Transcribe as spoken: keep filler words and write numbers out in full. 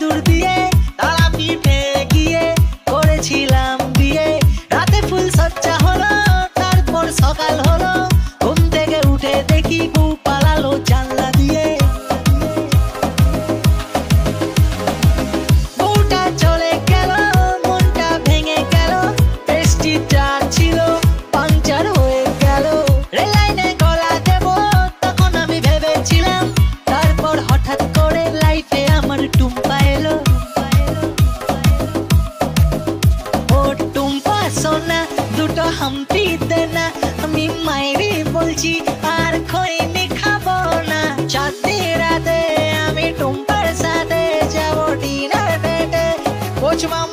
সিঁদুর দিয়ে তারাপীঠে গিয়ে করেছিলাম বিয়ে। রাতে ফুল সজ্জা হলো, তারপর সকাল হলো, ঘুম থেকে উঠে দেখি বউ পালালো জানলা দিয়ে। বউটা চলে গেল, মনটা ভেঙে গেল, টেস্টিটা ছিল পাংচার হয়ে গেল। রেল লাইনে গলা দেব তখন আমি ভেবেছিলাম, তারপর হঠাৎ করে লাইফে আমার টুম্পা এলো। ও টুম্পা সোনা দুটো হাম্পি দে না, আমি মাইরি বলছি আর খৈনি খাবো না। চাঁদনি রাতে আমি টুম্পার সাথে যাবো ডিনার ডেটে, পোচ মামা